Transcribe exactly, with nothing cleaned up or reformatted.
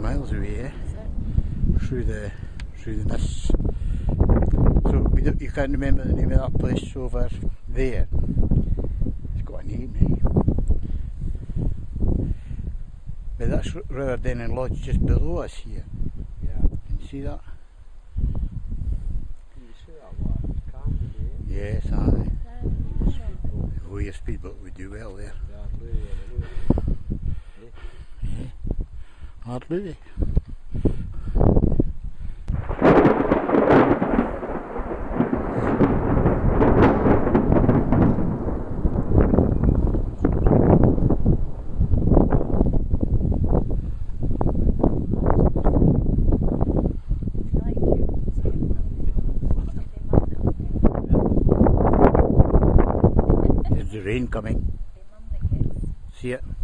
miles away, eh? Through the through the mists. So we don't, you can't remember the name of that place over there. It's got a name, eh? But that's Riverdene Lodge just below us here. Yeah. Can you see that? Can you see that what? Can't you? Yes, aye. Oh, your speedboat would do well there. Yeah. Hardly. There's the rain coming. See it?